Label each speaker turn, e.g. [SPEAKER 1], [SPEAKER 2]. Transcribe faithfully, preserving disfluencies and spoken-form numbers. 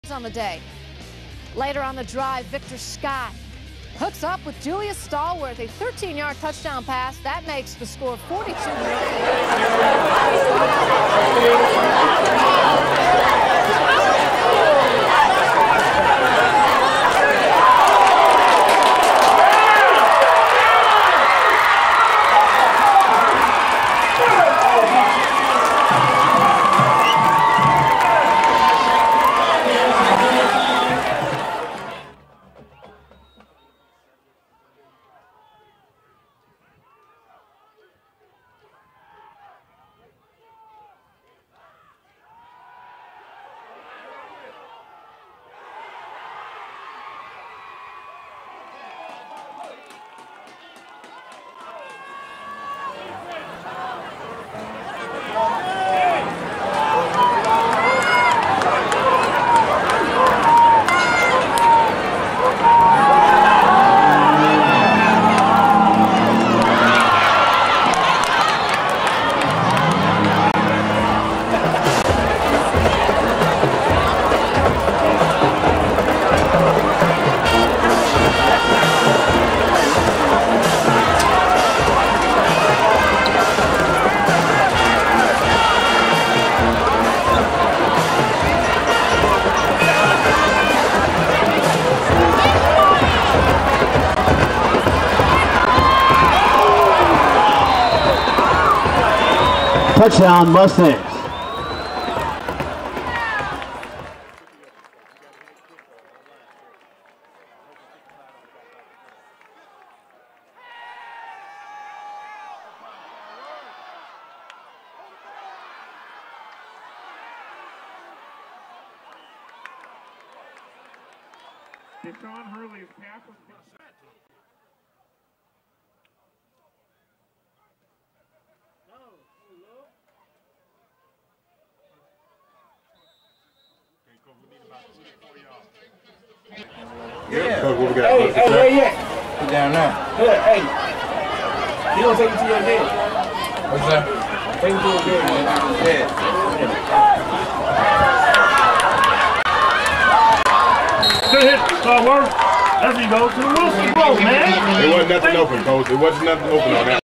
[SPEAKER 1] on the day. Later on the drive, Victor Scott hooks up with Julius Stallworth, a thirteen yard touchdown pass. That makes the score forty-two
[SPEAKER 2] Touchdown, Mustangs.
[SPEAKER 3] Deshaun Hurley's pass was
[SPEAKER 4] Yeah. Coach, what we got?
[SPEAKER 5] Hey, hey, hey, yeah.
[SPEAKER 4] Put down now.
[SPEAKER 5] Yeah, hey. You don't take it to your bed.
[SPEAKER 4] What's that?
[SPEAKER 5] Take it to your bed, man.
[SPEAKER 4] Yeah.
[SPEAKER 3] good hit, Stallworth. There you go to the Wilson Grove, man.
[SPEAKER 4] There wasn't nothing open, Coach. There wasn't nothing open on that.